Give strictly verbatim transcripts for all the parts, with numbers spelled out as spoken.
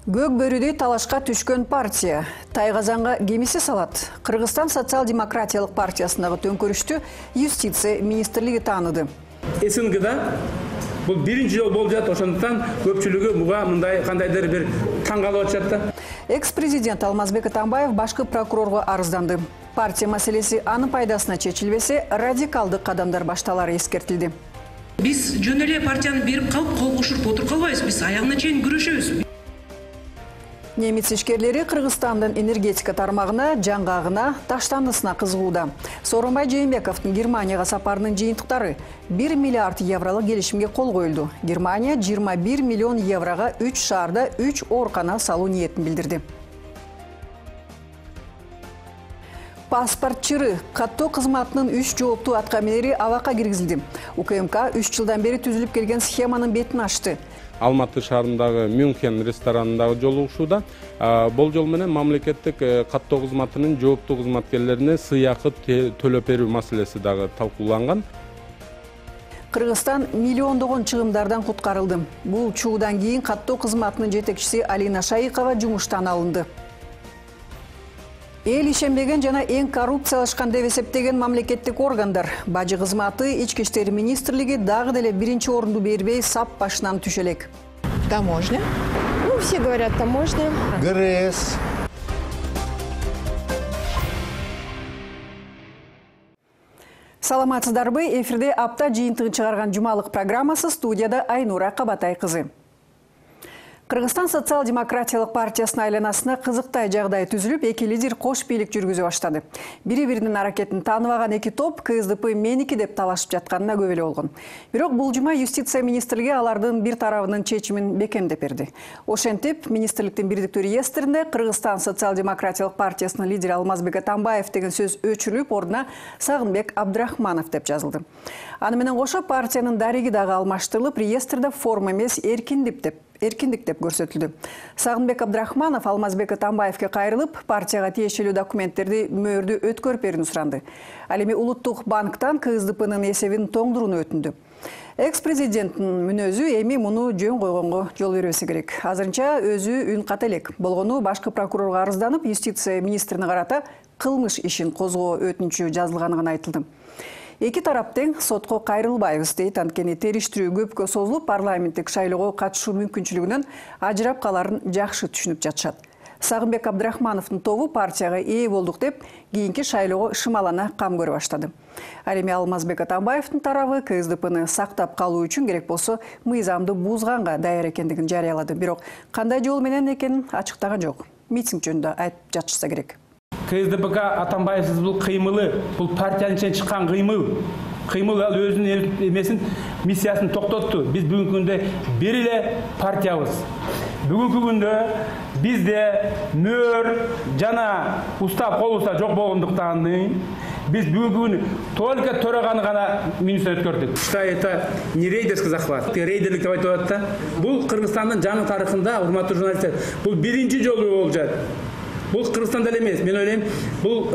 Көк бөрүдөй талашка түшкөн партия Тайгазанга кемиси салат. Кыргызстан социал-демократиялык партиясындагы төңкөрүштү юстиция министрлиги тааныды. СНГда бул биринчи жол болуп жатат, ошондуктан көпчүлүгү буга мындай кандайдыр бир таң калып атышат да. Экс-президент Алмазбек Атамбаев башкы прокурорго арызданды. Партия маселеси анын пайдасына чечилбесе, радикалдык кадамдар башталары эскертилди. Биз жөн эле партияны берип калып кол кошуруп отуруп калбайбыз, биз аягына чейин күрөшөбүз. Немец ишкерлери Кыргызстандын энергетика тармагына, жаңгагына, таштандысына кызыгууда. Сооронбай Жээнбековдун Германияга сапарынын жыйынтыктары бир миллиард евролук келишимге кол коюлду. Германия жыйырма бир миллион еврога үч шаарда үч оорукана салуу ниетин билдирди. Паспортчыры каттоо кызматынын үч жооптуу аткаминери абакка киргизилди. УКМК үч жылдан бери түзүлүп келген схеманын бетин ачты. Алматы шаарындагы Мюнхен ресторанындагы жолугушууда болжол менен мамлекеттик каттоо кызматынын жооптуу кызматкерлерине сыйакы төлөп берүү маселеси дагы талкууланган. Кыргызстан миллиондогон чыгымдардан куткарылды. Бул чуудан кийин каттоо кызматынын жетекчиси Алина Шайыкова жумуштан алынды. Эл ишенбеген жана эң коррупциялашкан деп эсептеген мамлекеттик органдар бажы кызматы, ички иштер министрлиги дагы деле биринчи орунду бербей сап башынан түшөлек. Таможня. Ну, все говорят таможня. ГРС. Саламатсыздарбы, эфирде апта жыйынтыгын чыгарган жумалык программасы, студияда Айнура Кабатай кызы. Кыргызстан социал-демократиялык партиясынын айланасына кызыктай жагдай түзүлүп, эки лидер кош бийлик жүргүзө баштады. Бири-биринин аракетин тааныбаган эки топ КСДП меники деп талашып жатканына көп эле болгон. Бирок бул жума юстиция министрлиги алардын бир тарабынын чечимин бекемдеп берди. Ошентип, министрликтин бирдиктүү реестринде Кыргызстан социал-демократиялык партиясынын лидери Алмазбек Атамбаев деген сөз өчүрүлүп, ордуна Сагынбек Абдрахманов деп жазылды. Аны менен кошо партиянын дареги дагы алмаштырылып, реестрде форма эмес эркиндик деп эркиндик деп көрсөтүлдү. Сагынбек Абдрахманов Алмазбек Атамбаевке кайрылып, партияга тиешелүү документтерди мөөрдү өткөрүп берүүнү суранды. Ал эми Улуттук банктан КСДПнын эсебин тоңдурууну өтүндү. Экс-президенттин мүнөзү эми муну жөн койгонго жол бербеси керек. Азырынча өзү үн ката элек. Болгону башкы прокурорго арызданып, юстиция министрине карата кылмыш ишин козгоо өтүнүчү жазылганы гана айтылды. Эки тарап тең сотко кайрылбайбыз дейт, анткени териштирүү көпкө созулуп, парламенттик шайлоого катышуу мүмкүнчүлүгүнөн ажырап каларын жакшы түшүнүп жатышат. Сагынбек Абдрахмановдун тобу партияга ээ болдук деп, кийинки шайлоого шымалана кам көрө баштады. Ал эми Алмазбек Атамбаевдин тарабы КСДПны сактап калуу үчүн керек болсо мыйзамды бузганга даяр экендигин жарыялады. Бирок кандай жол менен экенин ачыктаган жок. Митинг жөнүндө айтып жатышса керек. КСДПга Атамбаевсиз бул кыймылы, бул партиянын ичинен чыккан кыймыл. Кыймыл ал өзүнүн эмесин, миссиясын токтотту. Биз бүгүнкү күндө бир эле партиябыз. Бүгүнкү күндө бизде мөөр жана устав кол уста жок болгондуктан биз бүгүнкү күнү только төраганы гана министр өткөрдүк. Что это не рейдерский захват, рейдерлик деп айтып атат да. Бул Кыргызстандын жаңы тарыхында, урматтуу журналисттер, бул биринчи жолу болуп жатат. Бұл Қырғызстанда емес, мен ойлаймын, бұл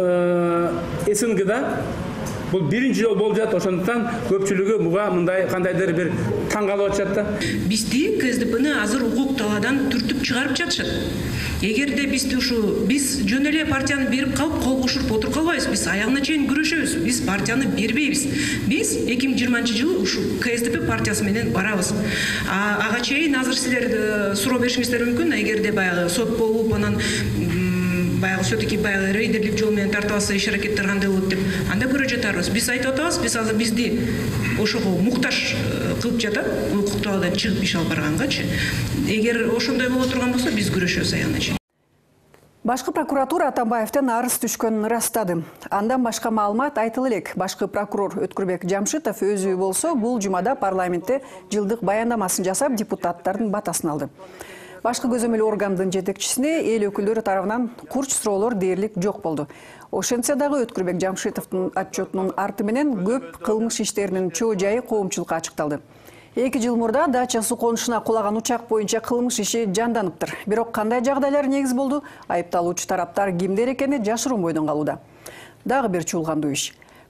СНГда бұл биринчи жол болуп жатат, ошондуктан көпчүлүгү буга мындай кандайдыр бир таң калып атышат да. Бизди КСДПны азыр укук талаадан түртүп чыгарып жатышат. Эгерде биз ушу биз жөн эле партияны берип калып кол кошуруп отуруп калбайбыз, биз аягына чейин күрөшөбүз, биз партияны бербейбиз. Биз эки миң жыйырманчы жылы ушу КСДП партиясы менен барабыз. Ага чейин азыр силер суроо беришиңиздер мүмкүн, эгерде баягы сот болуп, анан баягы все-таки баягы рейдерлик жол менен тартабаса иш аракеттер кандай болот деп анда көрө жатарбыз. Биз айтып атабыз, биз азыр бизди ошого муктаж кылып жатат, укук талаадан чыгып иш алып баргангачы. Эгер ошондой боло турган болсо, биз күрөшөбүз аягына чейин. Башкы прокуратура Атамбаевден арыз түшкөнүн ырастады. Андан башка маалымат айтылы элек. Башкы прокурор Өткүрбек Жамшитов өзү болсо бул жумада парламентте жылдык баяндамасын жасап, депутаттардын батасын алды. Башкы көзөмөл органдын жетекчисине эл өкүлдөрү тарабынан курч суроолор дээрлик жок болду. Ошентсе дагы Өткүрбек Жамшитовдун отчетунун арты менен көп кылмыш иштеринин чоо жайы коомчулукка ачыкталды. Эки жыл мурда дача суу конушуна кулаган учак боюнча кылмыш иши жанданыптыр. Бирок кандай жагдайлар негиз болду? Айыпталуучу тараптар кимдер экени жашыруун бойдон калууда. Дагы бир чуулгандуу иш.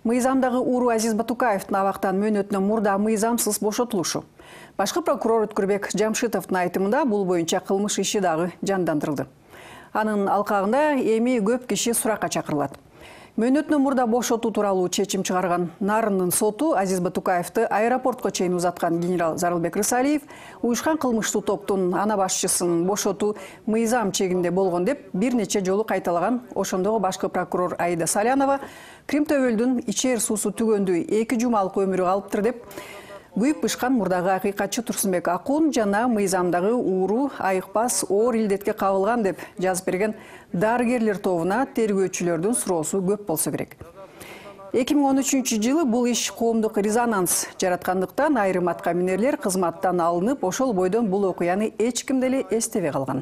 Мыйзамдагы ууру Азиз Батукаевдин абактан мөөнөтүнөн мурда мыйзамсыз бошотулушу. Башкы прокурор Өткүрбек Жамшитовдун айтымында бул боюнча кылмыш иши дагы жандандырылды. Анын алкагында эми көп киши суракка чакырылат. Мөөнөтүнөн мурда бошотуу тууралуу чечим чыгарган Нарындын соту Азиз Батукаевди аэропортко чейин узаткан генерал Зарылбек Рысалиев уюшкан кылмыштуу топтун ана башчысын бошотуу мыйзам чегинде болгон деп бир нече жолу кайталаган. Ошондогу башкы прокурор Аида Салянова Крим төбөлдүн ичер суусу түгөндүү эки жумалык өмүрү калыптыр деп күйүп бышкан мурдагы акыйкатчы Турсунбек Акун жана мыйзамдагы ууру айыкпас оор илдетке кабылган деп жазып берген дарыгерлер тобуна тергөөчүлөрдүн суроосу көп болсо керек. эки миң он үчүнчү жылы бул иш коомдук резонанс жараткандыктан айрым аткаминерлер кызматтан алынып, ошол бойдон бул окуяны эч ким деле эстебей калган.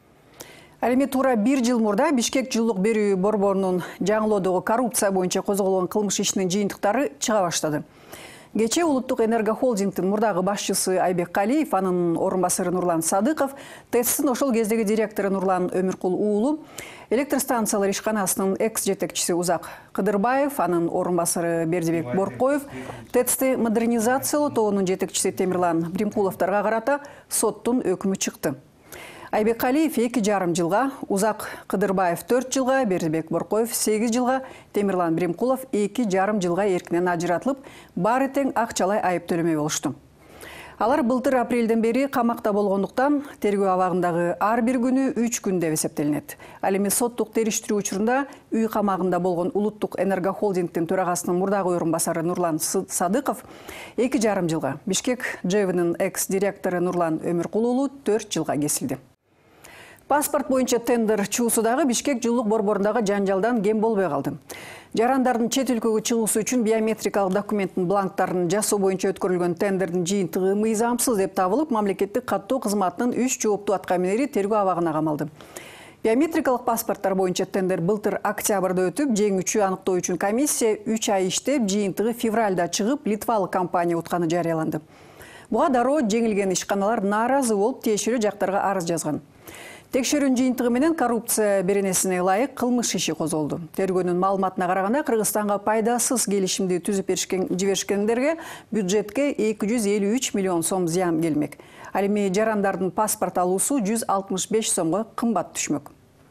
Ал эми туура бир жыл мурда Бишкек жылуулук берүү борборунун жаңылоодогу коррупция боюнча козголгон кылмыш ишинин жыйынтыктары чыга баштады. Кечээ Улуттук энергохолдингдин мурдагы башчысы Айбек Калиев, анын орун басары Нурлан Садыков, ТЭЦтин ошол кездеги директору Нурлан Өмүркул уулу, электр станциялар ишканасынын экс-жетекчиси Узак Кыдырбаев, анын орун басары Бердибек Боркоев, ТЭЦти модернизациялоо тобунун жетекчиси Темирлан Бримкуловторго карата соттун өкүмү чыкты. Айбек Калиев эки жарым жылга, Узак Кыдырбаев төрт жылга, Бердибек Боркоев сегиз жылга, Темирлан Бримкулов эки жарым жылга эркинен ажыратылып, баары тең акчалай айып төлөмөй болушту. Алар былтыр апрелден бери камакта болгондуктан тергөө абагындагы ар бир күнү үч күн деп эсептелинет. Ал эми соттук териштирүү учурунда үй камагында болгон Улуттук энергохолдингдин төрагасынын мурдагы орун басары Нурлан Садыков эки жарым жылга, Бишкек ЖЭВнин экс-директору Нурлан Өмүркул уулу төрт жылга кесилди. Паспорт боюнча тендер чуусудагы Бишкек жылуулук борборундагы жанжалдан кем болбой калды. Жарандардын чет өлкөгө чыгуусу үчүн биометрикалык документтин бланктарын жасоо боюнча өткөрүлгөн тендердин жыйынтыгы мыйзамсыз деп табылып, мамлекеттик каттоо кызматынын үч жооптуу аткаминери тергөө абагына камалды. Биометрикалык паспорттор боюнча тендер былтыр октябрда өтүп, жеңүүчү аныктоо үчүн комиссия үч ай иштеп, жыйынтыгы февралда чыгып, Литвалык компания утканы жарыяланды. Буга дароо жеңилген ишканалар нааразы болуп, тиешелүү жактарга арыз жазган. Текшерүүнүн жыйынтыгы менен коррупция беренесине ылайык кылмыш иши козголду. Тергөөнүн маалыматына караганда, Кыргызстанга пайдасыз келишимди түзүп жиберишкендерге бюджетке эки жүз элүү үч миллион сом зыян келмек. Ал эми жарандардын паспорт алуусу жүз алтымыш беш сомго кымбат түшмөк.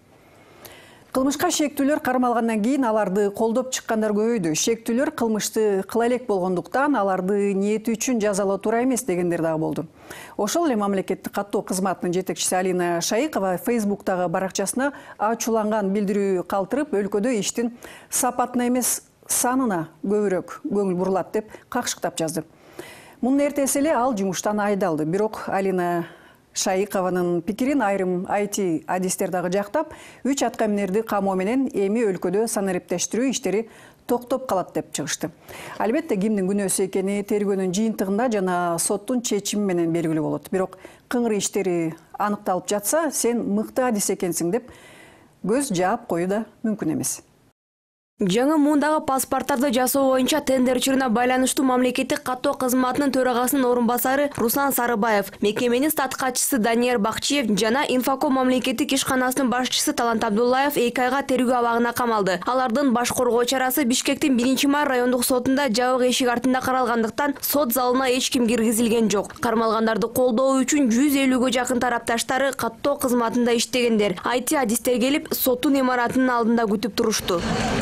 Кылмышка шектүүлөр кармалгандан кийин аларды колдоп чыккандар көбөйдү. Шектүүлөр кылмышты кыла элек болгондуктан аларды ниети үчүн жазалоо туура эмес дегендер дагы болду. Ошол эле мамлекеттик каттоо кызматынын жетекчиси Алина Шайыкова Фейсбуктагы баракчасына ачууланган билдирүү калтырып, өлкөдө иштин сапатына эмес санына көбүрөөк көңүл бурулат деп какшыктап жазды. Мунун эртеси эле ал жумуштан айдалды. Бирок Алина Шайыкованын пикирин айрым ай ти адистер дагы жактап, үч аткаминерди камоо менен эми өлкөдө санариптештирүү иштери токтоп калат деп чыгышты. Албетте кимдин күнөөсү экени тергөөнүн жыйынтыгында жана соттун чечими менен белгилүү болот. Бирок кыңыр иштери аныкталып жатса, сен мыкты адис экенсиң деп көз жаап коюу да мүмкүн эмес. Жаңы мундагы паспорттарды жасоо боюнча тендерчилигине байланыштуу мамлекеттик каттоо кызматынын төрагасынын орун басары Руслан Сарыбаев, мекеменин статкатчысы Данияр Бакчиев жана Инфоком мамлекеттик ишканасынын башчысы Талант Абдуллаев эки айга тергөө абагына камалды. Алардын баш коргоо чарасы Бишкектин биринчи май райондук сотунда жабык эшик артында каралгандыктан сот залына эч ким киргизилген жок. Кармалгандарды колдоо үчүн жүз элүүгө жакын тарапташтары каттоо кызматында иштегендер. ай ти адистер келип, соттун имаратынын алдында күтүп турушту.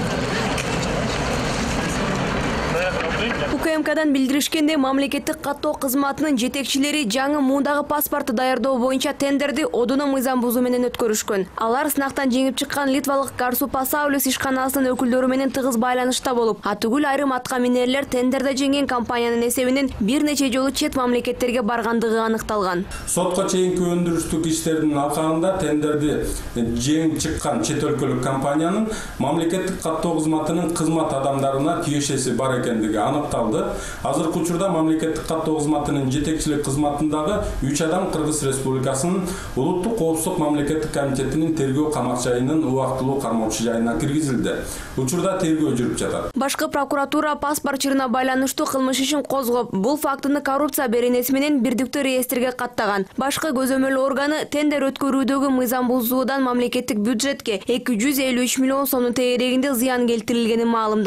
У К М Кдан билдиришкенде, мамлекеттик каттоо кызматынын жетекчилери жаңы мундагы паспорту даярдоо боюнча тендерди одуна мыйзам бузуу менен өткөрүшкөн. Алар сынактан жеңип чыккан Литвалык Карсу Пасаулис ишканасынын өкүлдөрү менен тыгыз байланышта болуп, атүгүл айрым аткаминерлер тендерде жеңген компаниянын эсебинен бир нече жолу чет мамлекеттерге баргандыгы аныкталган. Сотко чейинки өндүрүштүк иштердин алкагында тендерди жеңип чыккан чет өлкөлүк компаниянын мамлекеттик каттоо кызматынын кызмат адамдарына тиешеси бар экендиги аныкталды. Азыркы учурда мамлекеттик каттоо кызматынын жетекчилик кызматындагы үч адам Кыргыз Республикасынын Улуттук коопсуздук мамлекеттик комитетинин тергөө камак жайынын убактылуу кармоочу жайына киргизилди. Учурда тергөө жүрүп жатат. Башкы прокуратура паспорт чырына байланыштуу кылмыш ишин козгоп, бул фактыны коррупция беренеси менен бирдиктүү реестрге каттаган. Башкы көзөмөл органы тендер өткөрүүдөгү мыйзам бузуудан мамлекеттик бюджетке эки жүз элүү үч миллион сомдун тегерегинде зыян келтирилгенин маалымдаган.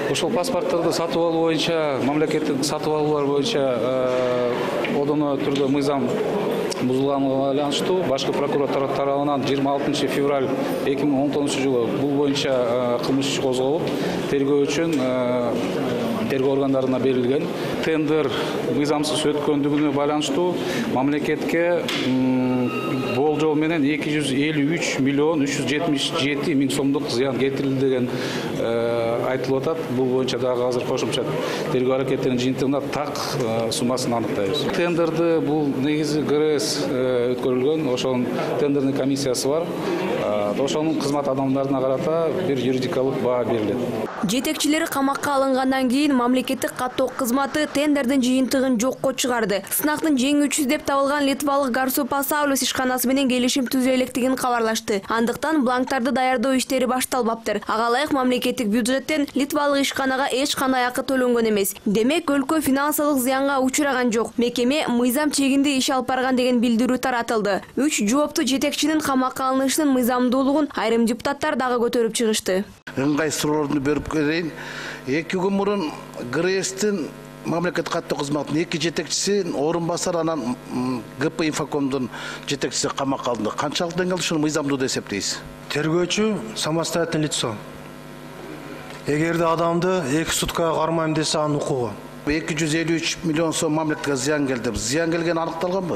Ошол паспорттарды сатып алуу боюнча, мамлекеттик сатып алуулар боюнча одоно түрдө мыйзам бузулганга байланыштуу башкы прокуратура тарабынан жыйырма алтынчы февраль эки миң он тогузунчу жылы бул боюнча кылмыш иши козголуп, тергөө үчүн тергөө органдарына берилген. Тендер мыйзамсыз өткөндүгүнө байланыштуу мамлекетке болжол менен эки жүз элүү үч миллион үч жүз жетимиш жети миң сомдук зыян келтирилди деген айтылып атат. Бул боюнча дагы азыр кошумча тергөө аракеттеринин жыйынтыгында так суммасын аныктайбыз. Тендерди бул негизи ГРС өткөрүлгөн, ошонун тендерный комиссиясы бар. Ошонун кызмат адамдарына карата бир юридикалык баа берилет. Жетекчилери камакка алынгандан кийин мамлекеттик каттоо кызматы тендердин жыйынтыгын жокко чыгарды. Сынактын жеңүүчүсү деп табылган литвалык Гарсу Пасаулус ишканасы менен келишим түзө электигин кабарлашты. Андыктан бланктарды даярдоо иштери башталбаптыр. Ага ылайык мамлекеттик бюджеттен литвалык ишканага эч кандай акы төлөнгөн эмес. Демек, өлкө финансылык зыянга учураган жок. Мекеме мыйзам чегинде иш алып барган деген билдирүү таратылды. Үч жооптуу жетекчинин камакка алынышынын мыйзамдуулугун айрым депутаттар дагы көтөрүп чыгышты. Ыңгай суроолорду берип берейин. Эки күн мурун ГРСтин мамлекеттик каттоо кызматынын эки жетекчиси орун басар, анан ГП Инфокомдун жетекчиси камакка алынды. Канчалык деңгээлде ушуну мыйзамдуу деп эсептейсиз? Тергөөчү самостоятельный лицо. Эгерде адамды эки суткага кармайм десе, анын укугу. эки жүз элүү үч миллион сом мамлекетке зыян келди. Зыян келгени аныкталганбы?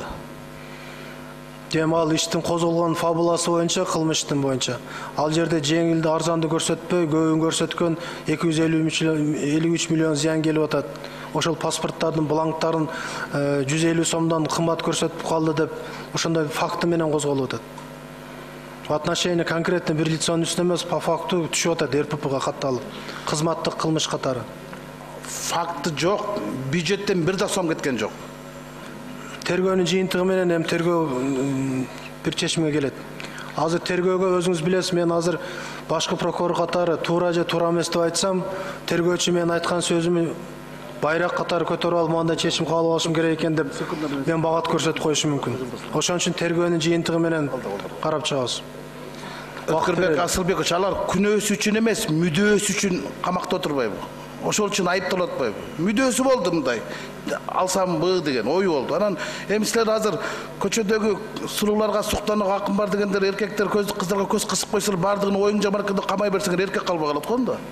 Дем ал иштин козголгон фабуласы боюнча, кылмыштын боюнча. Ал жерде жеңилди, арзанды көрсөтпөй, көбүн көрсөткөн эки жүз элүү үч миллион зыян келип атат. Ошол паспорттардын бланктарын жүз элүү сомдон кымбат көрсөтүп калды деп ошондой факты менен козголуп атат. В отношении конкретно бир лицонун үстүнө эмес, по факту түшүп атат РППга катталып. Кызматтык кылмыш катары. Факты жок, бюджеттен бир да сом кеткен жок. Тергөөнүн жыйынтыгы менен эми тергөө бир чечимге келет. Азыр тергөөгө өзүңүз билесиз, мен азыр башкы прокурор катары туура же туура эмес деп айтсам, тергөөчү мен айткан сөзүмү байрак катары көтөрүп алып, мындай чечим кабыл алышым керек экен деп мен багат көрсөтүп коюшум мүмкүн. Ошон үчүн тергөөнүн жыйынтыгы менен карап чыгабыз. Өткүрбек Асылбекович, алар күнөөсү үчүн эмес, мүдөөсү үчүн камакта отурбайбы? Ошол үчүн айыпталып атпайбы? Мүдөөсү болду мындай. Алсамбы деген ой болду. Анан эми силер азыр көчөдөгү сурууларга суктанууга акын бар дегендер, эркектер көз кыздарга көз кысып койсолор, бардыгын оюң жамаркында камай берсеңер эркек калбай калат го да.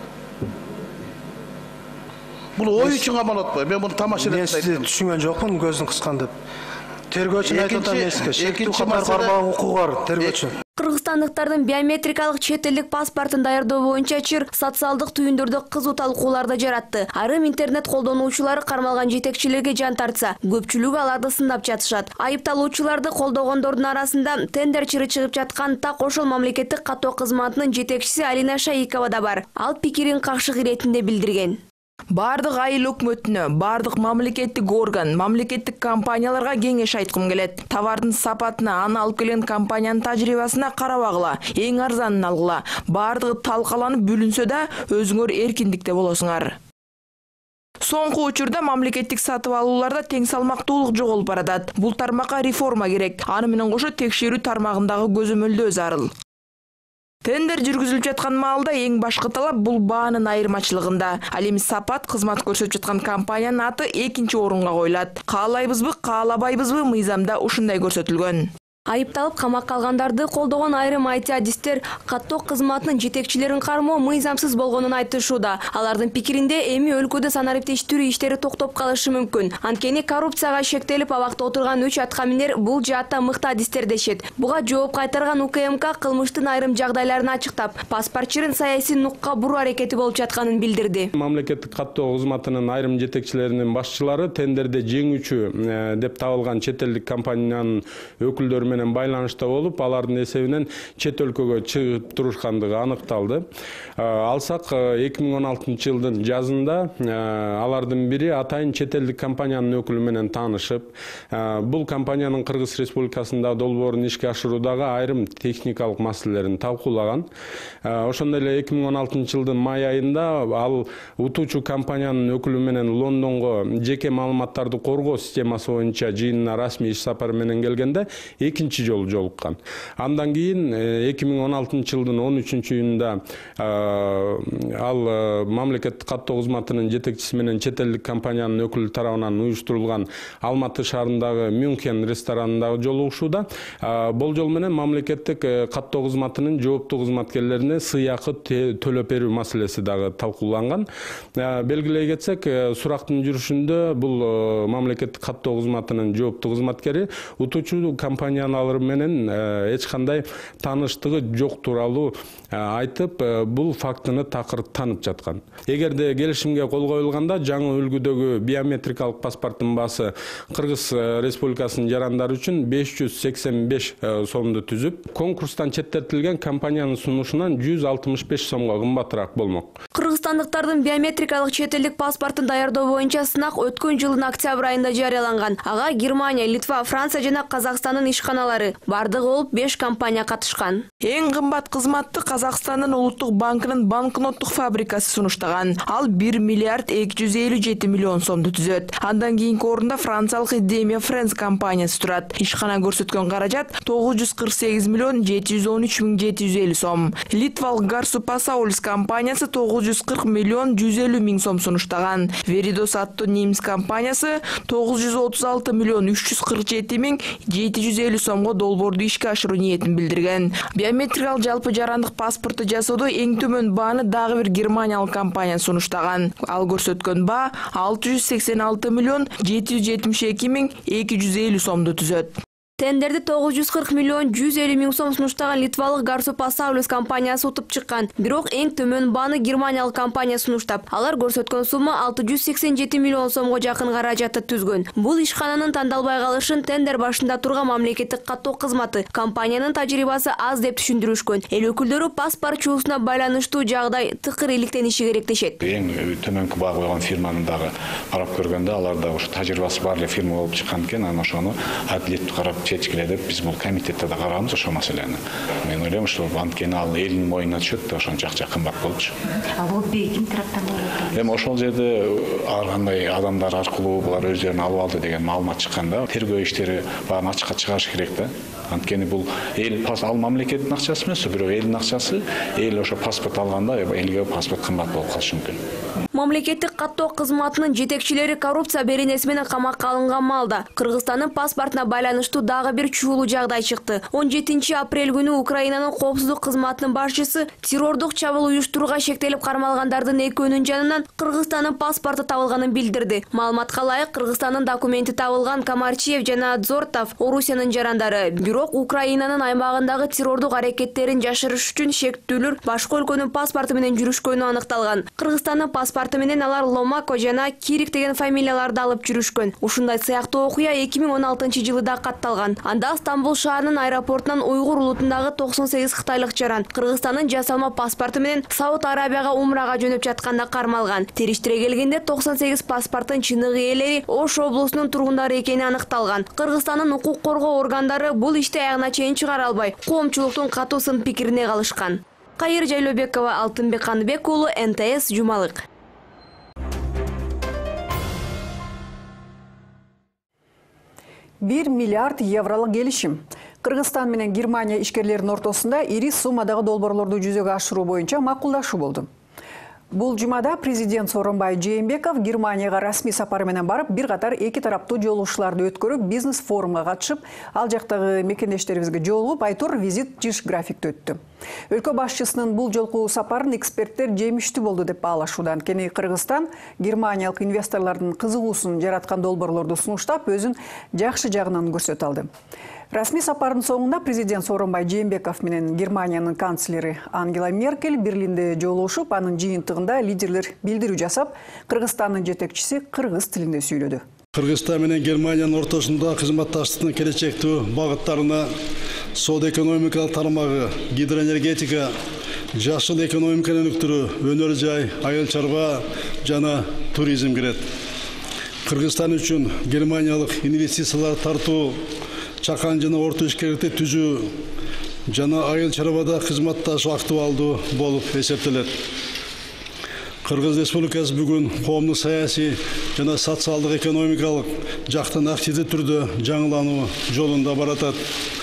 Бул ой үчүн камалып атпайбы? Мен муну тамаша мен сизди түшүнгөн жокмун, көзүн кыскан деп. Тергөөчү айтып атам эске. Экинчи кармаган укугу бар тергөөчү. Кыргызстандыктардын биометрикалык чет элдик паспортун даярдоо боюнча чыр социалдык түйүндөрдө кызуу талкууларды жаратты. Айрым интернет колдонуучулары кармалган жетекчилерге жан тартса, көпчүлүгү аларды сындап жатышат. Айыпталуучуларды колдогондордун арасында тендер чыры чыгып жаткан так ошол мамлекеттик каттоо кызматынын жетекчиси Алина Шаикова да бар. Ал пикирин какшык иретинде билдирген. Бардык айыл өкмөтүнө, бардык мамлекеттик орган, мамлекеттик компанияларга кеңеш айткым келет. Товардын сапатына, аны алып келген компаниянын тажрыйбасына карабагыла, эң арзанын алгыла. Бардыгы талкаланып бүлүнсө да, өзүңөр эркиндикте болосуңар. Соңку учурда мамлекеттик сатып алууларда тең салмактуулук жоголуп баратат. Бул тармакка реформа керек. Аны менен кошо текшерүү тармагындагы көзөмөлдөө зарыл. Тендер жүргүзүлүп жаткан маалда эң башкы талап бул баанын айырмачылыгында. Ал эми сапат кызмат көрсөтүп жаткан компаниянын аты экинчи орунга коюлат. Каалайбызбы, каалабайбызбы мыйзамда ушундай көрсөтүлгөн. Айыпталып камакка алгандарды колдогон айрым ай ти адистер каттоо кызматынын жетекчилерин кармоо мыйзамсыз болгонун айтышууда. Алардын пикиринде эми өлкөдө санариптештирүү иштери токтоп калышы мүмкүн. Анткени коррупцияга шектелип абакта отурган үч аткаминер бул жаатта мыкты адистер дешет. Буга жооп кайтарган У К М К кылмыштын айрым жагдайларын ачыктап, паспортчырын саясий нукка буруу аракети болуп жатканын билдирди. Мамлекеттик каттоо кызматынын айрым жетекчилеринин башчылары тендерде жеңүүчү деп табылган чет элдик компаниянын өкүлдөрү менен байланышта болуп, алардын эсебинен чет өлкөгө чыгып турушкандыгы аныкталды. Алсак эки миң он алтынчы жылдын жазында алардын бири атайын чет элдик компаниянын өкүлү менен таанышып, бул компаниянын Кыргыз Республикасында долбоорун ишке ашыруудагы айрым техникалык маселелерин талкуулаган. Ошондой эле эки миң он алтынчы жылдын май айында ал утуучу компаниянын өкүлү менен Лондонго жеке маалыматтарды коргоо системасы боюнча жыйынына расмий иш сапары менен келгенде, экинчи экинчи жолу жолуккан. Андан кийин эки миң он алтынчы жылдын он үчүнчү июнунда ал мамлекеттик каттоо кызматынын жетекчиси менен чет элдик компаниянын өкүлү тарабынан уюштурулган Алматы шаарындагы Мюнхен ресторанындагы жолугушууда болжол менен мамлекеттик каттоо кызматынын жооптуу кызматкерлерине сыйакы төлөп берүү маселеси дагы талкууланган. Белгилей кетсек, сурактын жүрүшүндө бул мамлекеттик каттоо кызматынын жооптуу кызматкери утуучу компаниялар менен эч кандай тааныштыгы жок тууралуу айтып, бул фактыны такыр танып жаткан. Эгерде келишимге кол коюлганда жаңы үлгүдөгү биометрикалык паспорттун баасы Кыргыз Республикасынын жарандары үчүн беш жүз сексен беш сомду түзүп, конкурстан четтетилген компаниянын сунушунан жүз алтымыш беш сомго кымбатыраак болмок. Кыргызстандыктардын биометрикалык чет элдик паспортун даярдоо боюнча сынак өткөн жылдын октябрь айында жарыяланган. Ага Германия, Литва, Франция жана Казакстандын ишканалары бардыгы болуп беш компания катышкан. Эң кымбат кызматты Казакстандын улуттук банкынын банкноттук фабрикасы сунуштаган. Ал бир миллиард эки жүз элүү жети миллион сомду түзөт. Андан кийинки орунда франциялык Idemia France компаниясы турат. Ишкана көрсөткөн каражат тогуз жүз кырк сегиз миллион жети жүз он үч миң жети жүз элүү сом. Литвалык Garsu Pasaulis компаниясы тогуз жүз кырк миллион жүз элүү миң сом сунуштаган. Veridos аттуу немис компаниясы тогуз жүз отуз алты миллион үч жүз кырк жети миң жети жүз элүү сомго долбоорду ишке ашыруу ниетин билдирген. Биометрикалык жалпы жарандык паспорту жасоодо эң төмөн бааны дагы бир германиялык компания сунуштаган. Ал көрсөткөн баа алты жүз сексен алты миллион жети жүз жетимиш эки миң эки жүз элүү сомду түзөт. Тендерди тогуз жүз кырк миллион жүз элүү миң сом сунуштаган Литвалык Garsu Pasaulis компаниясы утуп чыккан. Бирок эң төмөн бааны германиялык компания сунуштап, алар көрсөткөн сумма алты жүз сексен жети миллион сомго жакын каражатты түзгөн. Бул ишкананын тандалбай калышын тендер башында турган мамлекеттик каттоо кызматы компаниянын тажрыйбасы аз деп түшүндүрүшкөн. Эл өкүлдөрү паспорт чуусуна байланыштуу жагдай тыкыр иликтениши керек дешет. Эң төмөнкү баа койгон фирманы дагы карап көргөндө аларда ушу тажрыйбасы бар эле фирма болуп чыккан экен, анан ошону адилеттүү карап чечкиле деп биз бул комитетте да карабыз ошол маселени. Мен ойлойм, ушул анткени ал элдин моюнуна түшөт да ошонча кымбат болчу. А бул ким тараптан болот? Эми ошол жерде ар кандай адамдар аркылуу булар өздөрүнө алып алды деген маалымат чыкканда, тергөө иштери баарын ачыкка чыгарыш керек да. Анткени бул эл ал мамлекеттин акчасы эмес, бирок элдин акчасы, эл ошо паспорт алганда элге паспорт кымбат болуп калышы мүмкүн. Мамлекеттик каттоо кызматынын жетекчилери коррупция беренеси менен камакка алынган маалда Кыргызстандын паспортуна байланыштуу дагы бир чуулуу жагдай чыкты. он жетинчи апрель күнү Украинанын коопсуздук кызматынын башчысы террордук чабуул уюштурууга шектелип кармалгандардын экөөнүн жанынан Кыргызстандын паспорту табылганын билдирди. Маалыматка ылайык, Кыргызстандын документи табылган Камарчиев жана Дзортов Орусиянын жарандары. Бирок Украинанын аймагындагы террордук аракеттерин жашырыш үчүн шектүүлөр башка өлкөнүн паспорту менен жүрүшкөнү аныкталган. Кыргызстандын паспорту менен алар Ломако жана Кирик деген фамилияларды алып жүрүшкөн. Ушундай сыяктуу окуя эки миң он алтынчы жылда катталган. Анда Стамбул шаарынын аэропортунан Уйгур улутундагы токсон сегиз кытайлык жаран Кыргызстандын жасалма паспорту менен Сауд Арабияга умрага жөнөп жатканда кармалган. Териштире келгенде токсон сегиз паспорттун чыныгы ээлери Ош облусунун тургундары экени аныкталган. Кыргызстандын укук коргоо органдары бул ишти аягына чейин чыгара албай, коомчулуктун катуу сын пикирине калышкан. Кайыр Жайлообекова, Алтынбек Каныбек уулу, Н Т С, Жумалык. бир миллиард евролук келишим. Кыргызстан менен Германия ишкерлеринин ортосунда ири суммадагы долбоорлорду жүзөгө ашыруу боюнча макулдашуу болду. Бул жумада президент Сооронбай Жээнбеков Германияга расмий сапар менен барып, бир катар эки тараптуу жолугушууларды өткөрүп, бизнес форумга катышып, ал жактагы мекендештерибизге жолугуп, айтор визит жыш графикте өттү. Өлкө башчысынын бул жолку сапарын эксперттер жемиштүү болду деп баалашууда. Анткени Кыргызстан германиялык инвесторлордун кызыгуусун жараткан долбоорлорду сунуштап, өзүн жакшы жагынан көрсөтө алды. Расмий сапардын соңунда президент Сооронбай Жээнбеков менен Германиянын канцлери Ангела Меркель Берлинде жолугушуп, анын жыйынтыгында лидерлер билдирүү жасап, Кыргызстандын жетекчиси кыргыз тилинде сүйлөдү. Кыргызстан менен Германиянын ортосунда кызматташтыктын келечектүү багыттарына соода-экономикалык тармагы, гидроэнергетика, жашыл экономика өнүктүрүү, өнөр жай, айыл чарба жана туризм кирет. Кыргызстан үчүн германиялык инвестициялар тартуу, чакан жана орто ишкерликти түзүү жана айыл чарбада кызматташуу актуалдуу болуп эсептелет. Кыргыз Республикасы бүгүн коомдук саясий жана социалдык экономикалык жактан активдүү түрдө жаңылануу жолунда баратат.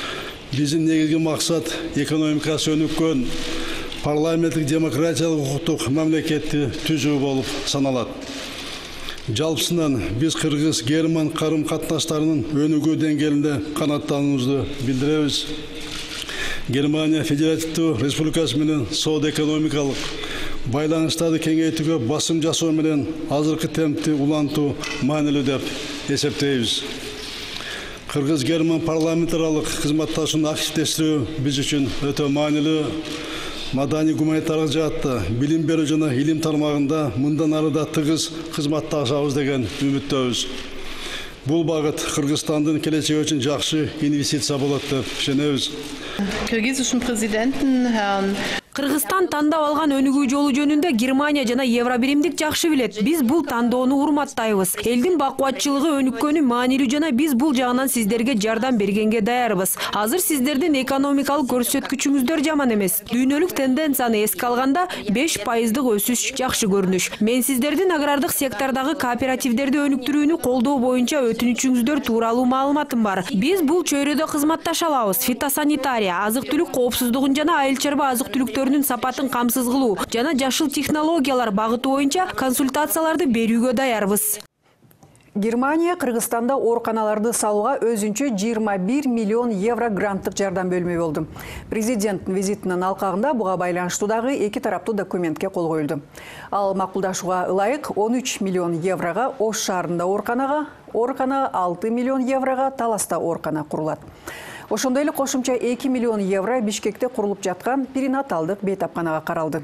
Биздин негизги максат экономикасы өнүккөн парламенттик демократиялык укуктук мамлекетти түзүү болуп саналат. Жалпысынан биз кыргыз герман карым катнаштарынын өнүгүү деңгээлинде канааттануубузду билдиребиз. Германия Федеративдүү Республикасы менен соода экономикалык байланыштарды кеңейтүүгө басым жасоо менен азыркы темпти улантуу маанилүү деп эсептейбиз. Кыргыз герман парламентаралык кызматташууну активдештирүү биз үчүн өтө маанилүү. Madani гуманитардык жаатта билим берүү жана илим тармагында мындан ары да тыгыз кызматташабыз деген үмүттөбүз. Бул багыт Кыргызстандын келечеги үчүн жакшы инвестиция болот деп ишенебиз. Кыргызстан президентин Herrn Кыргызстан тандап алган өнүгүү жолу жөнүндө Германия жана Евробиримдик жакшы билет. Биз бул тандоону урматтайбыз. Элдин бакубатчылыгы өнүккөнү маанилүү жана биз бул жагынан сиздерге жардам бергенге даярбыз. Азыр сиздердин экономикалык көрсөткүчүңүздөр жаман эмес. Дүйнөлүк тенденцияны эске алганда беш пайыздык өсүш жакшы көрүнүш. Мен сиздердин агрардык сектордагы кооперативдерди өнүктүрүүнү колдоо боюнча өтүнүчүңүздөр тууралуу маалыматым бар. Биз бул чөйрөдө кызматташа алабыз. Фитосанитария, азык-түлүк коопсуздугун жана айыл-чарба азык-түлүктөрүнүн сапатын камсыз кылуу жана жашыл технологиялар багыты боюнча консультацияларды берүүгө даярбыз. Германия Кыргызстанда ооруканаларды салууга өзүнчө жыйырма бир миллион евро гранттык жардам бөлмөй болду. Президенттин визитинин алкагында буга байланыштуу дагы эки тараптуу документке кол коюлду. Ал макулдашууга ылайык он үч миллион еврого Ош шаарында ооруканага, оорукана алты миллион еврого Таласта оорукана курулат. Ошондой эле кошумча эки миллион евро Бишкекте курулуп жаткан перинаталдык бейтапканага каралды.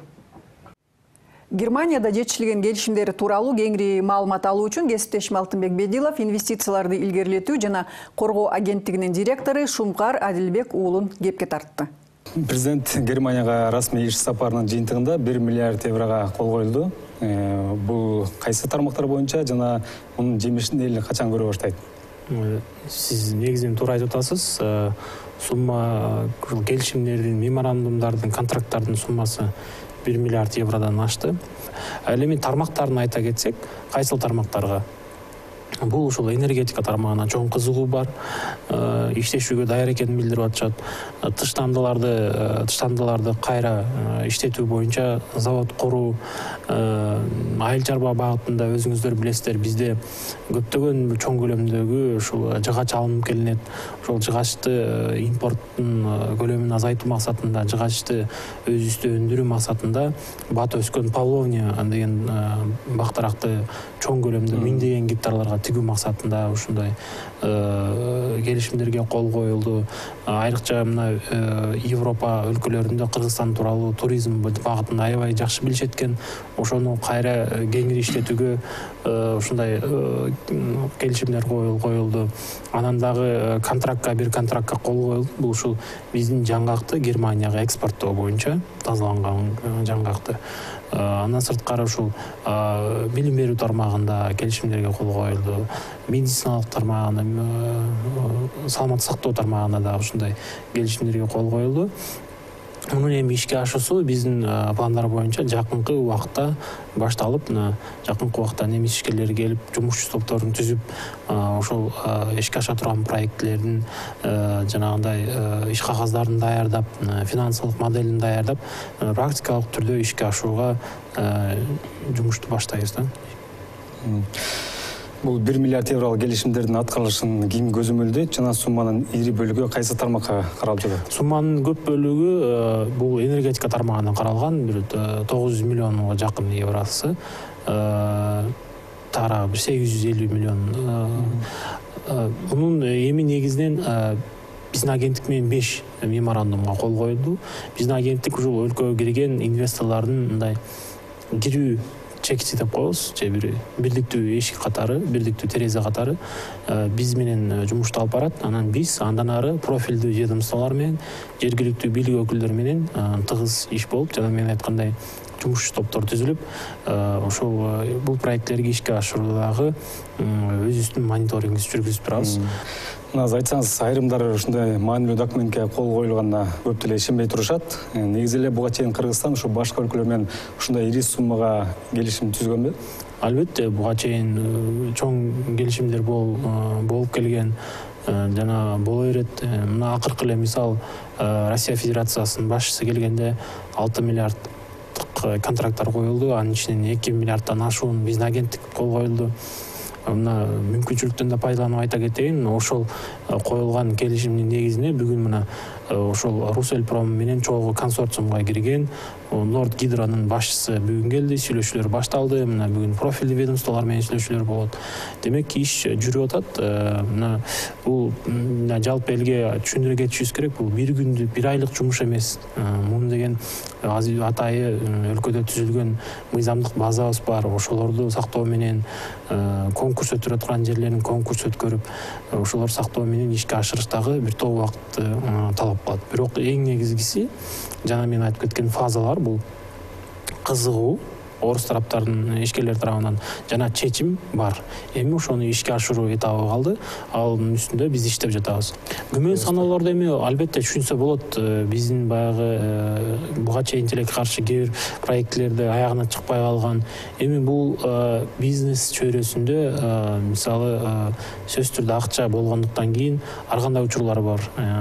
Германияда жетишилген келишимдери тууралуу кеңири маалымат алуу үчүн кесиптешим Алтынбек Бедилов инвестицияларды илгерилетүү жана коргоо агенттигинин директору Шумкар Адилбек уулун кепке тартты. Президент Германияга расмий иш сапарынын жыйынтыгында бир миллиард еврого кол коюлду. Бул кайсы тармактар боюнча жана мунун жемишин эл качан көрө баштайт? Сиз негизинен туура айтып атасыз. Сумма келишимдердин, меморандумдардын, контракттардын суммасы бир миллиард евродан ашты. Ал эми тармактарын айта кетсек, кайсыл тармактарга? Бул ушул энергетика тармагына чоң кызыгуу бар, иштешүүгө даяр экенин билдирип атышат. Тыштандыларды, тыштандыларды кайра иштетүү боюнча завод куруу, айыл-чарба багытында өзүңүздөр билесиздер, бизде көптөгөн чоң көлөмдөгү ушул жыгач алынып келинет. Ошол жыгачты импорттун көлөмүн азайтуу максатында, жыгачты өзүбүздө өндүрүү максатында бат өскөн Павловня деген бактаракты чоң көлөмдө миңдеген гектарларга тигүү максатында ушундай келишимдерге кол коюлду. Айрыкча мына Европа өлкөлөрүндө Кыргызстан тууралуу туризм багытын аябай жакшы билишет экен. Ошону кайра кеңири иштетүүгө ушундай келишимдер коюлду. Анан дагы контрактка, бир контрактка кол коюлду. Бул ушул биздин жаңгакты Германияга экспорттоо боюнча тазаланган жаңгакты. Андан сырткары ушул билим берүү тармагында келишимдерге кол коюлду. Медициналык тармагында, саламаттык сактоо тармагында да ушундай келишимдерге кол коюлду. Мунун эми ишке ашуусу биздин пландар боюнча жакынкы убакытта башталып, жакынкы убакытта немис ишкерлери келип, жумушчу топторун түзүп, ошол ишке аша турган проектлердин жанагындай иш кагаздарын даярдап, финансылык моделин даярдап, практикалык түрдө ишке ашууга жумушту баштайбыз да. Бул бир миллиард евролук келишимдердин аткарылышын ким көзөмөлдөйт жана сумманын ири бөлүгү кайсы тармакка каралып жатат? Сумманын көп бөлүгү бул энергетика тармагына каралган, бир тогуз жүз миллионго жакын евросы. Тарабы бир сегиз жүз элүү миллион. Мунун эми негизинен биздин агенттик менен беш меморандумга кол коюлду. Биздин агенттик ушул өлкөгө кирген инвесторлордун мындай кирүү чекчи деп коебуз, же бир бирдиктүү эшик катары, бирдиктүү терезе катары биз менен жумушту алып барат. Анан биз андан ары профилдүү ведомстволор менен, жергиликтүү бийлик өкүлдөрү менен тыгыз иш болуп, жана мен айткандай жумушчу топтор түзүлүп, ошол бул проекттерди ишке ашыруудагы өзүбүздүн мониторингибизди жүргүзүп турабыз. Аз айтсаңыз, айрымдар ушундай маанилүү документке кол коюлганына көп деле ишенбей турушат. Негизи эле буга чейин Кыргызстан ушу башка өлкөлөр менен ушундай ири суммага келишим түзгөнбү? Албетте, буга чейин чоң келишимдер болуп келген. жана боло берет. Мына акыркы эле мисал Россия Федерациясынын башчысы келгенде алты миллиарддык контракттар коюлду, анын ичинен эки миллиарддан ашуун биздин агенттик кол коюлду. Мына мүмкүнчүлүктөн да пайдаланып айта кетейин, ошол коюлган келишимдин негизинде бүгүн мына ошол Русельпром менен чогуу консорциумга кирген Норд Гидронун башчысы бүгүн келди, сүйлөшүүлөр башталды. Мына бүгүн профилдүү ведомстволор менен сүйлөшүүлөр болот. Демек иш жүрүп атат. Мына бул жалпы элге түшүндүрө кетишибиз керек. Бул бир күндүк, бир айлык жумуш эмес. Муну деген атайы өлкөдө түзүлгөн мыйзамдык базабыз бар. Ошолорду сактоо менен конкурс өтүрүп аткан жерлерин конкурс өткөрүп, ошолор сактоо менен ишке ашырыштагы бир топ убакытты талап кылат. Бирок эң негизгиси, жана мен айтып кеткен фазалар бул кызыгуу орус тараптарынын, ишкерлер тарабынан жана чечим бар. Эми ошону ишке ашыруу этабы калды. Анын үстүндө биз иштеп жатабыз. Күмөн саноолорду эми албетте түшүнсө болот. Биздин баягы буга чейин тилекке каршы кээ бир проектлерди аягына чыкпай калган. Эми бул бизнес чөйрөсүндө мисалы сөзсүз түрдө акча болгондуктан кийин ар кандай учурлар бар.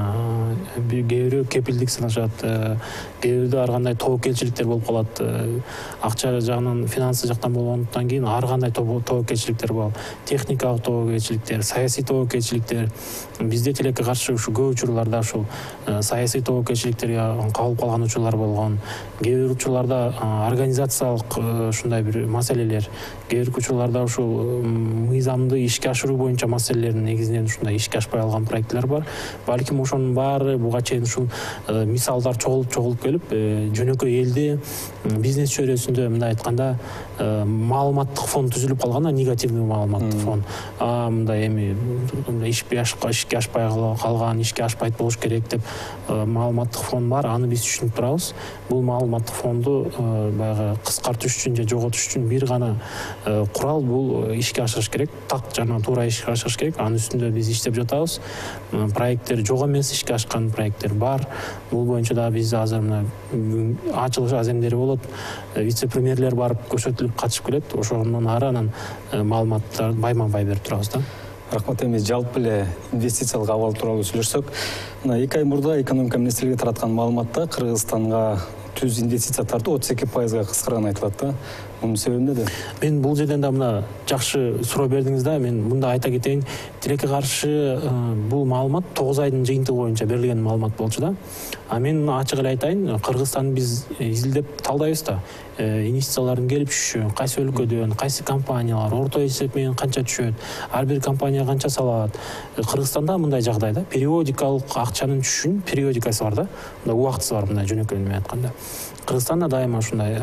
Кээ бирөө кепилдик санашат, кээ бирде ар кандай тобокелчиликтер болуп калат. Акча жагынан, финансы жактан болгондуктан кийин ар кандай тобокелчиликтер бар. Техникалык тобокелчиликтер, саясий тобокелчиликтер. Бизде тилекке каршы ушу көп учурларда ушул саясий тобокелчиликтерге кабылып калган учурлар болгон. Кээ бир учурларда организациялык ушундай бир маселелер, кээ бир учурларда ушул мыйзамды ишке ашыруу боюнча маселелердин негизинен ушундай ишке ашпай калган проекттер бар. Балким ошонун баары буга чейин ушул мисалдар чогулуп чогулуп келип, жөнөкөй элде бизнес чөйрөсүндө мындай айтканда маалыматтык фон түзүлүп калган, негативдүү маалыматтык фон. Мындай эми ишке ашпай калган, ишке ашпайт болуш керек деп маалыматтык фон бар. Аны биз түшүнүп турабыз. Бул маалыматтык фонду баягы кыскартыш үчүн же жоготуш үчүн бир гана курал, бул ишке ашырыш керек. Так жана туура ишке ашырыш керек. Анын үстүндө биз иштеп жатабыз. Проекттер жок эмес, ишке ашкан проекттер бар. Бул боюнча да биз азыр мына ачылыш аземдери болот. Вице-премьерлер барып көрсөтүлүп катышып келет. Ошондон ары анан маалыматтарды байма-бай берип турабыз да. Рахмат. Эми жалпы эле инвестициялык абал тууралуу сүйлөшсөк, мына эки ай мурда экономика министрлиги тараткан маалыматта Кыргызстанга түз инвестиция тартуу отуз эки пайызга кыскарганы айтылат да. Мунун себеби эмнеде? Мен бул жерден да мына жакшы суроо бердиңиз да. Мен мында айта кетейин, тилекке каршы бул маалымат тогуз айдын жыйынтыгы боюнча берилген маалымат болчу да. А мен ачык эле айтайын, Кыргызстанды биз изилдеп талдайбыз да. Инвестициялардын келип түшүшү, кайсы өлкөдөн, кайсы компаниялар, орто эсеп менен канча түшөт, ар бир компания канча салат. Кыргызстанда мындай жагдай да, периодикалык акчанын түшүшүнүн периодикасы бар да. Мындай убактысы бар, мындай жөнөкөй менен айтканда. Кыргызстанда дайыма ушундай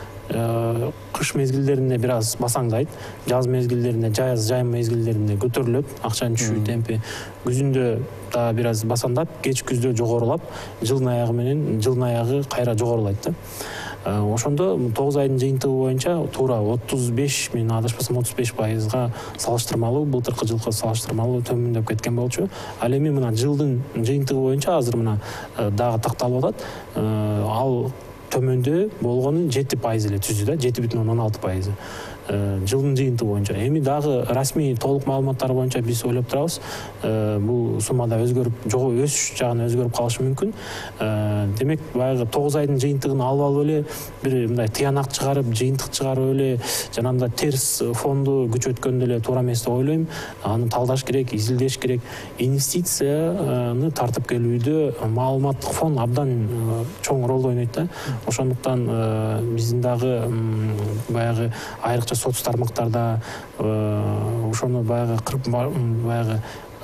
кыш мезгилдеринде бир аз басаңдайт, жаз мезгилдеринде, жаз жайым мезгилдеринде көтөрүлөт, акчанын түшүү темпи. Күзүндө да бир аз басаңдап, кеч күздө жогорулап, жылдын аягы менен жылдын аягы кайра жогорулайт да. Ошондо тогуз айдын жыйынтыгы боюнча туура отуз беш, мен адашпасам отуз беш пайызга салыштырмалуу, былтыркы жылкы салыштырмалуу төмөндөп кеткен болчу. Ал эми мына жылдын жыйынтыгы боюнча азыр мына дагы такталып атат. Ал төмөндө болгону жети пайыз эле түздү да, жети бүтүн ондон алты пайызы. Жылдын жыйынтыгы боюнча. Эми дагы расмий толук маалыматтар боюнча биз ойлоп турабыз. Бул суммада өзгөрүп, жогу өсүш жагына өзгөрүп калышы мүмкүн. Демек, баягы тогуз айдын жыйынтыгын алып алып эле бир мындай тыянак чыгарып, жыйынтык чыгарып эле жанагындай терс фонду күч өткөндө эле туура эмес деп ойлойм. Аны талдаш керек, изилдеш керек. Инвестицияны тартып келүүдө маалыматтык фон абдан чоң ролду ойнойт да. Ошондуктан биздин дагы баягы айрыкча соц тармактарда ошону баягы баягы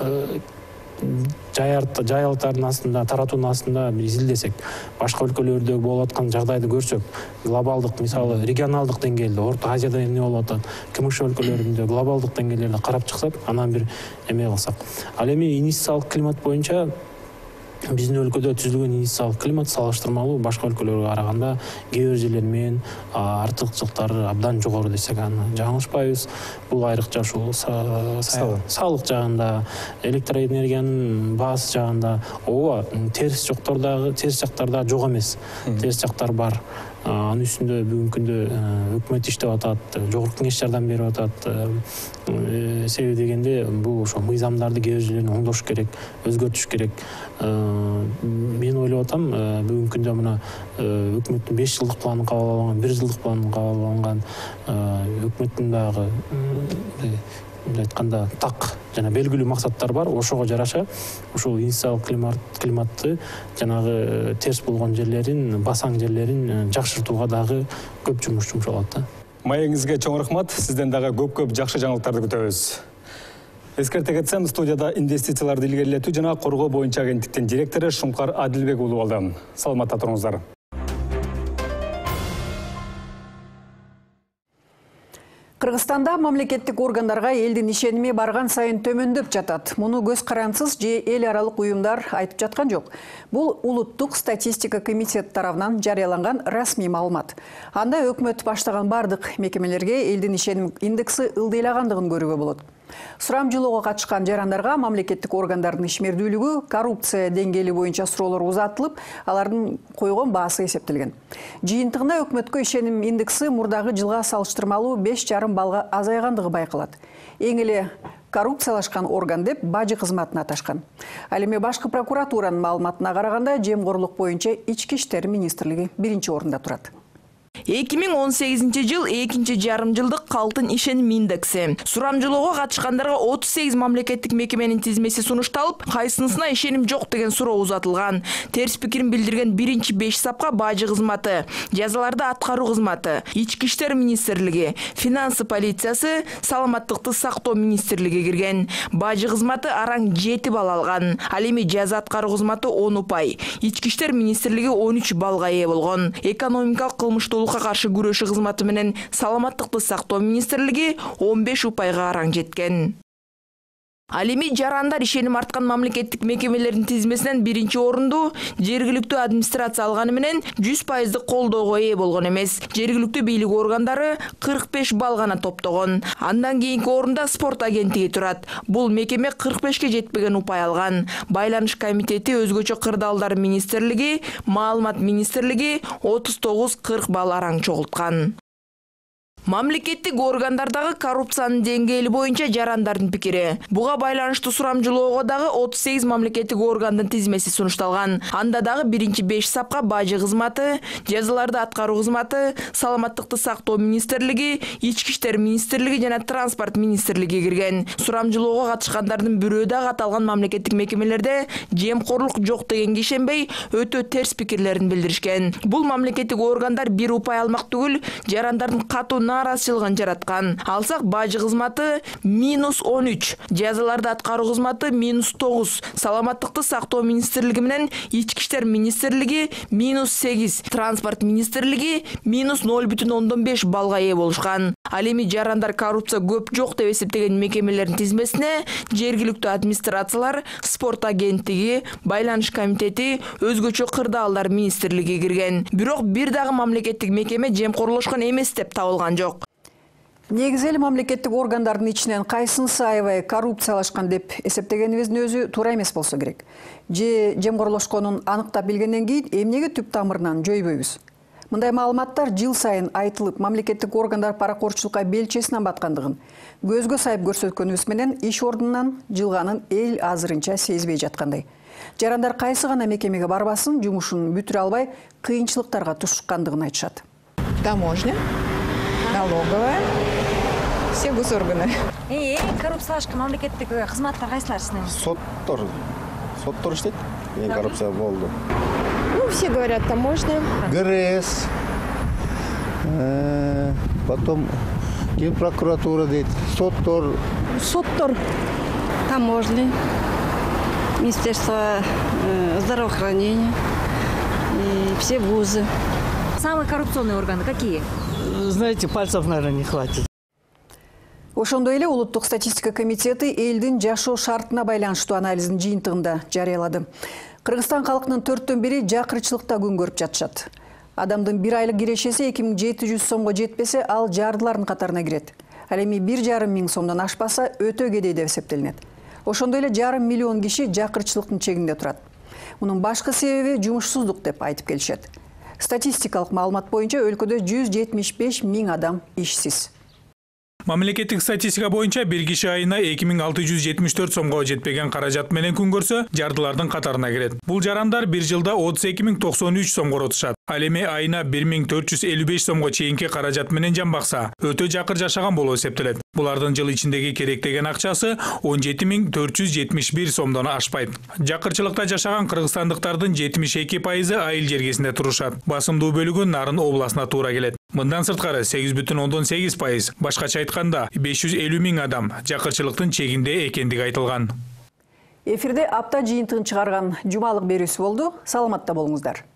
жайылтардын астында, таратуунун астында изилдесек, башка өлкөлөрдө болуп аткан жагдайды көрсөк, глобалдык, мисалы регионалдык деңгээлде, Орто Азияда эмне болуп атат, КМШ өлкөлөрүндө глобалдык деңгээлдерде карап чыксак, анан бир эме кылсак. Ал эми инвестициялык климат боюнча биздин өлкөдө түзүлгөн инвестициялык климат салыштырмалуу башка өлкөлөргө караганда кээ бир жерлер менен артыкчылыктары абдан жогору десек аны жаңылышпайбыз. Бул айрыкча ушул салык жагында, электроэнергиянын баасы жагында, ооба, терс жоктордагы, терс жактарда жок эмес. Терс жактар бар. анын үстүндө бүгүнкү күндө өкмөт иштеп атат, жогорку кеңеш жардам берип атат. Себеби дегенде бул ошо мыйзамдарды кээ бир жерлерин оңдош керек, өзгөртүш керек. Мен ойлоп атам, бүгүнкү күндө мына өкмөттүн беш жылдык планын кабыл алган, бир жылдык планын кабыл алган, өкмөттүн дагы айтканда так жана белгилүү максаттар бар. Ошого жараша ушул инвестициялык климатты жанагы терс болгон жерлерин, басаң жерлерин жакшыртууга дагы көп жумуш жумшалат да. Маегиңизге чоң рахмат. Сизден дагы көп-көп жакшы жаңылыктарды күтөбүз. Эскерте кетсем, студияда инвестицияларды илгерилетүү жана коргоо боюнча агенттиктин директору Шумкар Адилбек уулу болду. Саламатта туруңуздар. Кыргызстанда мамлекеттик органдарга элдин ишеними барган сайын төмөндөп жатат. Муну көз карансыз же эл аралык уюмдар айтып жаткан жок. Бул улуттук статистика комитети тарабынан жарыяланган расмий маалымат. Анда өкмөт баштаган бардык мекемелерге элдин ишеним индекси ылдыйлагандыгын көрүүгө болот. Сурамжылоого катышкан жарандарга мамлекеттик органдардын ишмердүүлүгү, коррупция деңгээли боюнча суроолор узатылып, алардын койгон баасы эсептелген. Жыйынтыгында өкмөткө ишеним индекси мурдагы жылга салыштырмалуу беш жарым балга азайгандыгы байкалат. Эң эле коррупциялашкан орган деп бажы кызматын аташкан. Ал эми башкы прокуратуранын маалыматына караганда, жемгорлук боюнча ички иштер министрлиги биринчи орунда турат. эки миң он сегизинчи жыл экинчи жарым жылдык калктын ишеним индекси. Сурамжылоого катышкандарга отуз сегиз мамлекеттик мекеменин тизмеси сунушталып, кайсынысына ишеним жок деген суроо узатылган. Терс пикирин билдирген биринчи беш сапка бажы кызматы, жазаларды аткаруу кызматы, ички иштер министрлиги, финансы полициясы, саламаттыкты сактоо министрлиги кирген. Бажы кызматы араң жети балл алган. Ал эми жаза аткаруу кызматы он упай, ички иштер министрлиги он үч баллга ээ болгон. Экономикалык кылмыштуулук каршы күрөшүү кызматы менен саламаттыкты сактоо министрлиги он беш упайга араң жеткен. Ал эми жарандар ишеним арткан мамлекеттик мекемелердин тизмесинен биринчи орунду жергиликтүү администрация алганы менен жүз пайыздык колдоого ээ болгон эмес. Жергиликтүү бийлик органдары кырк беш балл гана топтогон. Андан кийинки орунда спорт агенттиги турат. Бул мекеме кырк бешке жетпеген упай алган. Байланыш комитети, өзгөчө кырдаалдар министрлиги, маалымат министрлиги отуз тогуз кырк балл араң чогулткан. Мамлекеттик органдардагы коррупциянын деңгээли боюнча жарандардын пикири. Буга байланыштуу сурамжылоого дагы отуз сегиз мамлекеттик органдын тизмеси сунушталган. Анда дагы биринчи беш сапка бажы кызматы, жазаларды аткаруу кызматы, саламаттыкты сактоо министрлиги, ички иштер министрлиги жана транспорт министрлиги кирген. Сурамжылоого катышкандардын бирөө дагы аталган мамлекеттик мекемелерде жемкорлук жок дегенге ишенбей, өтө терс пикирлерин билдиришкен. Бул мамлекеттик органдар бир упай алмак түгүл, жарандардын катуу наразычылыгын жараткан. Алсак бажы кызматы минус он үч, жазаларды аткаруу кызматы минус тогуз, саламаттыкты сактоо министрлиги менен ички иштер министрлиги минус сегиз, транспорт министрлиги минус ноль бүтүн ондон беш баллга ээ болушкан. Ал эми жарандар коррупция көп жок деп эсептеген мекемелердин тизмесине жергиликтүү администрациялар, спорт агенттиги, байланыш комитети, өзгөчө кырдаалдар министрлиги кирген. Бирок бир дагы мамлекеттик мекеме жемкорлошкон эмес деп табылган жок. Негизи эле мамлекеттик органдардын ичинен кайсынысы аябай коррупциялашкан деп эсептегенибиздин өзү туура эмес болсо керек. Же жемгорлошконун аныктап билгенден кийин эмнеге түп тамырынан жойбойбуз? Мындай маалыматтар жыл сайын айтылып, мамлекеттик органдар паракорчулукка белчесинен баткандыгын, көзгө сайып көрсөткөнүбүз менен иш ордунан жылганын эл азырынча сезбей жаткандай. Жарандар кайсы гана мекемеге барбасын, жумушун бүтүрө албай, кыйынчылыктарга тушкандыгын айтышат. Таможня, налоговая, все госорганы. Э, коррупциялашкан мамлекеттик кызматтар кайсылар сиздин? Соттор. Соттор иштейт. Эң коррупция болду. Ну, все говорят, таможня. ГРС. Потом Генпрокуратура дейт. Соттор. Соттор. Таможня. Министерство здравоохранения. И все вузы. Самые коррупционные органы какие? Знаете, пальцев, наверное, не хватит. Ошондой эле улуттук статистика комитети элдин жашоо шартына байланыштуу анализин жыйынтыгында жарыялады. Кыргызстан калкынын төрттөн бири жакырчылыкта күн көрүп жатышат. Адамдын бир айлык кирешеси эки миң жети жүз сомго жетпесе, ал жардылардын катарына кирет. Ал эми бир жарым миң сомдон ашпаса, өтө кедей деп эсептелинет. Ошондой эле жарым миллион киши жакырчылыктын чегинде турат. Мунун башкы себеби жумушсуздук деп айтып келишет. Статистикалык маалымат боюнча өлкөдө жүз жетимиш беш миң адам ишсиз. Мамлекеттик статистика боюнча бир киши айына эки миң алты жүз жетимиш төрт сомго жетпеген каражат менен күн көрсө, жардылардын катарына кирет. Бул жарандар бир жылда отуз эки миң токсон үч сомго ротушат. Ал эми айына бир миң төрт жүз элүү беш сомго чейинки каражат менен жан бакса, өтө жакыр жашаган болуп эсептелет. Булардын жыл ичиндеги керектеген акчасы он жети миң төрт жүз жетимиш бир сомдон ашпайт. Жакырчылыкта жашаган кыргызстандыктардын жетимиш эки пайызы айыл жергесинде турушат. Басымдуу бөлүгү Нарын областына туура келет. Мындан сырткары сегиз бүтүн ондон сегиз пайыз, башкача айтканда беш жүз элүү миң адам жакырчылыктын чегинде экендиги айтылган. Эфирде апта жыйынтыгын чыгарган жумалык берүүсү болду. Саламатта болуңуздар.